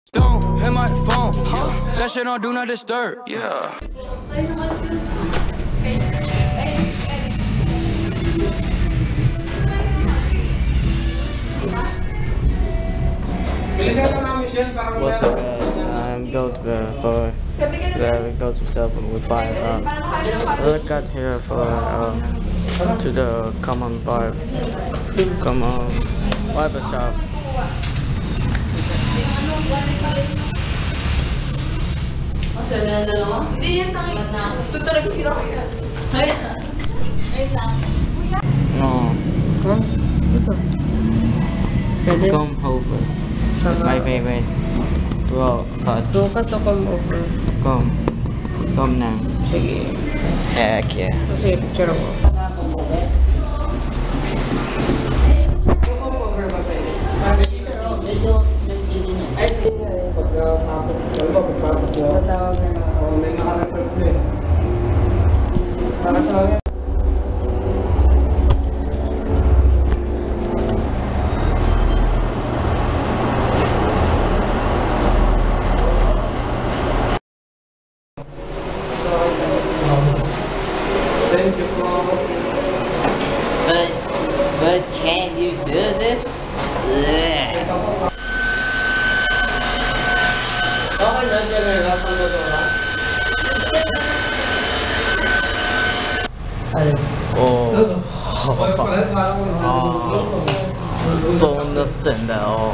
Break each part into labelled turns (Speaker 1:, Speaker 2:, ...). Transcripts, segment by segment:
Speaker 1: Don't hit my phone. That shit don't do not disturb. Yeah.
Speaker 2: What's up, guys? I'm going to go to cell phone with Barb. I got here for to the common barber shop. Come over. It's my favorite. Bro, cut.
Speaker 3: Suka to come over.
Speaker 2: Come na.
Speaker 3: Sige.
Speaker 2: Heck yeah.
Speaker 3: Sige, picture ako.
Speaker 2: But can you do this? Don't understand at all.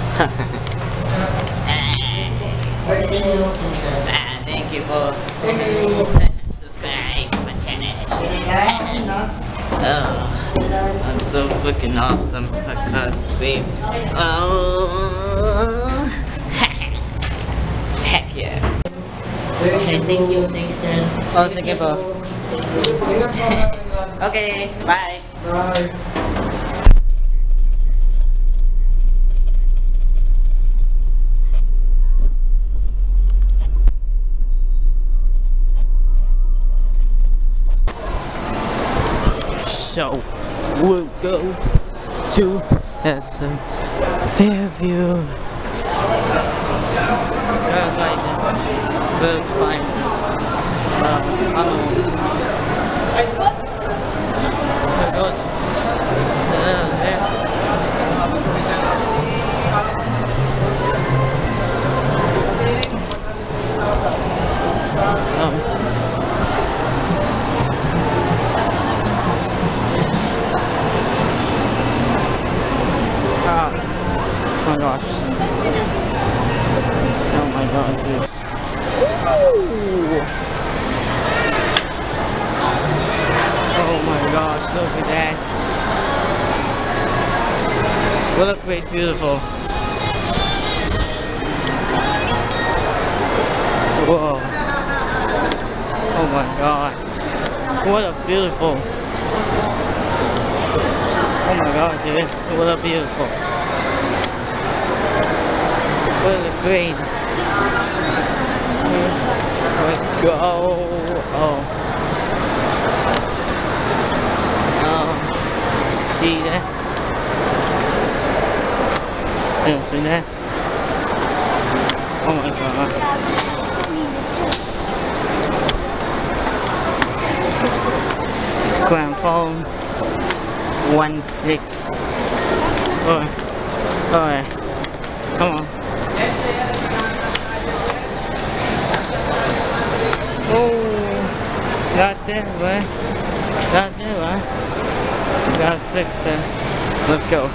Speaker 2: Thank you for subscribe to my channel. I'm so freaking awesome. I can't sleep. Oh, heck yeah.
Speaker 3: Okay, thank you, sir.
Speaker 2: Oh, sige po. Okay, bye.
Speaker 4: Bye.
Speaker 2: So we'll go to SM Fairview. We'll find oh my gosh. Oh my god, dude. Ooh. Oh my gosh, look at that. What a great, beautiful. Whoa. Oh my god. What a beautiful. Oh my god, dude. What a beautiful. What a green. Let's go. Oh. See that? See that? Oh my god. Grand phone 16. Alright. Come on. Oh, got there, right? Got there, right? Got fixed it. Let's go.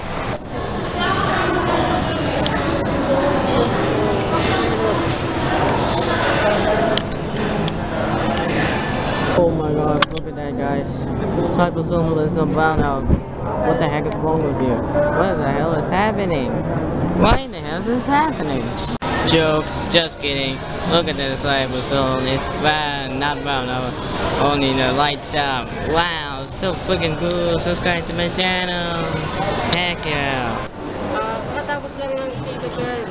Speaker 2: Oh my god, look at that, guys. Cybersoul is a brownout. What the heck is wrong with you? What the hell is happening? Why in the hell is this happening? Joke, just kidding. Look at this Cybersoul. It's brown, not brown, only the lights up. Wow, so freaking cool. Subscribe to my channel. Heck yeah.
Speaker 3: Kakatapos lang ng video girl.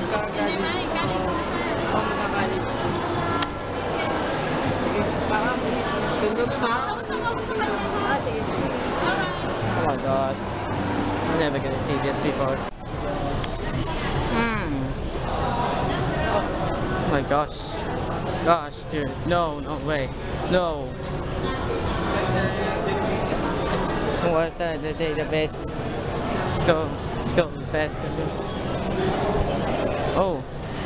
Speaker 2: Oh my god. I'm never gonna see this before. gosh. Gosh, dude. No, no way. No. What the database? Let's go. Let's go fast. Oh.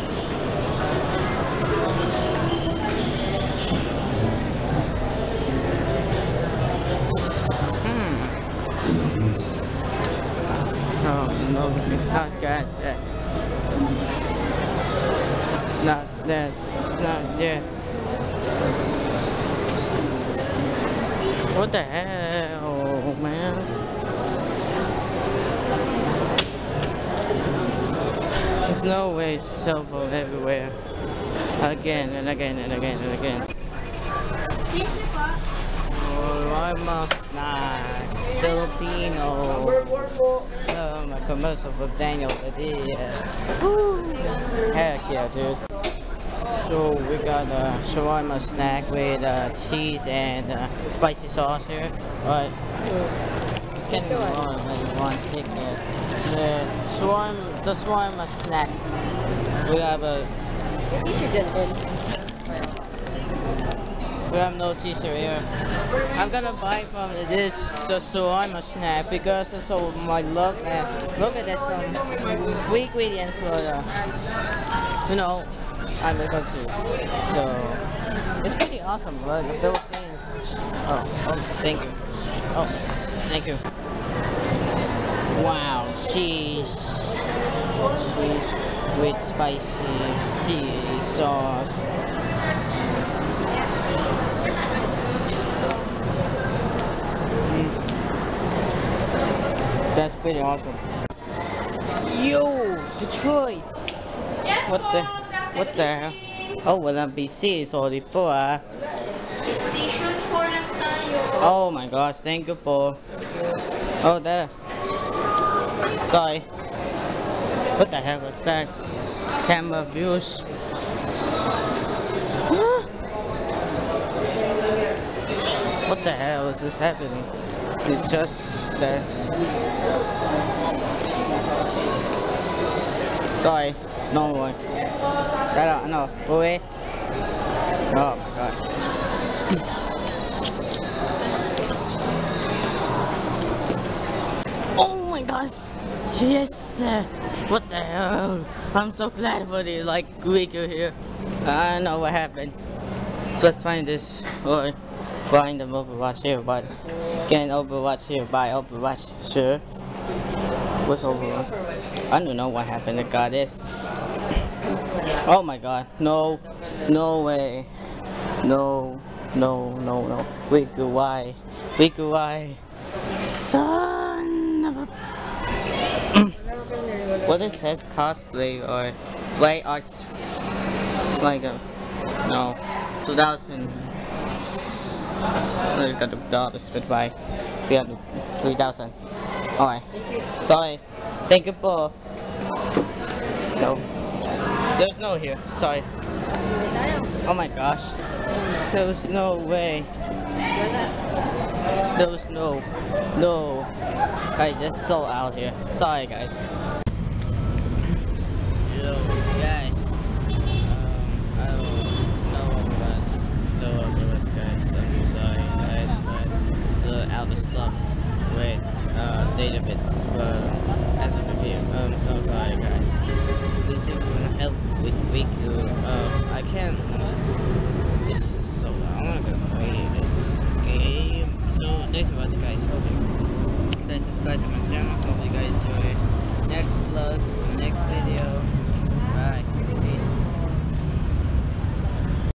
Speaker 2: Oh no, not that. Not that. Not that. What the hell, man? There's no way to cell phone everywhere. Again and again and again and again. Oh, I'm not Filipino. My commercial for Daniel Padilla. Heck yeah, dude. So we got a shawarma snack with cheese and spicy sauce here. But can go on like one ticket. The shawarma snack. We have a. We have no t-shirt here. I'm gonna buy from the shawarma snack because it's so my love and look at this one. Free ingredients for you know, I'm the country. So it's pretty awesome, but the Philippines. Oh, thank you. Oh, thank you. Wow, cheese with spicy cheese sauce. That's pretty awesome. Yo, Detroit.
Speaker 4: Yes,
Speaker 2: What the hell? Oh, walang PC. Sorry po ah.
Speaker 4: Station 4 lang tayo.
Speaker 2: Oh my gosh, thank you po. Oh, there. Sorry. What the heck was that? Camera views. What the hell is this happening? It's just that. Sorry, no more. No, away. Oh my god. Oh my gosh! Yes, sir. What the hell? I'm so glad for the week you're here. I don't know what happened. So let's find this or find the Overwatch here, but getting Overwatch here by Overwatch, sure. What's Overwatch? I don't know what happened. I got this. Oh my god, no, no way. No. Wait, why? Son of a... What it says cosplay or play arts. It's like a... No. 2000. I got the dollar spit by 3,000. Alright. Sorry. Thank you for... No. There's no here. Sorry. Oh my gosh. There was no way. There was no. I just sold out here. Sorry guys. Yo guys. I don't know what's guys. I'm so sorry guys, but the out of stock with database for as of the video. So sorry guys. We think we're gonna help with week I can't. This is so loud. I'm not gonna play this game. So thanks for watching guys. Hope you guys subscribe to my channel. Hope you guys enjoy next vlog.